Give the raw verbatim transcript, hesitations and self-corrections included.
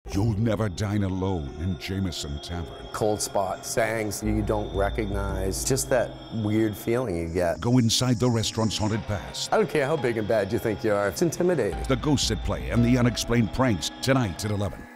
You'll never dine alone in Jameson Tavern. Cold spot, sayings you don't recognize, just that weird feeling you get. Go inside the restaurant's haunted past. I don't care how big and bad you think you are, it's intimidating. The ghosts at play and the unexplained pranks, tonight at eleven.